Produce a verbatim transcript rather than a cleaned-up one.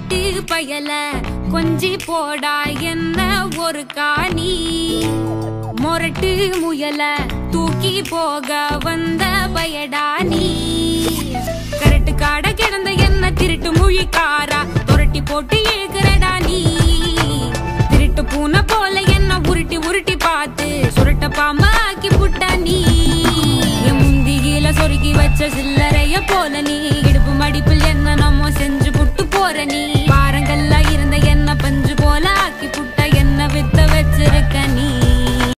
காட்டு பயல கொஞ்சி போடா என்ன ஒரு காணி மொரட்டு முயல தூக்கி போக வந்த பயடா நீ கரட்டு காட கிடந்த என்ன திருட்டு மொழிக்காரா துரட்டி போட்டு ஏகுறடா நீ திருட்டு பூனை போல என்ன உருட்டி உருட்டி பார்த்து சுருட்ட பாம்பா ஆக்கி புட்டா நீ முந்தியில சொருகி வச்ச சில்லறைய போல நீ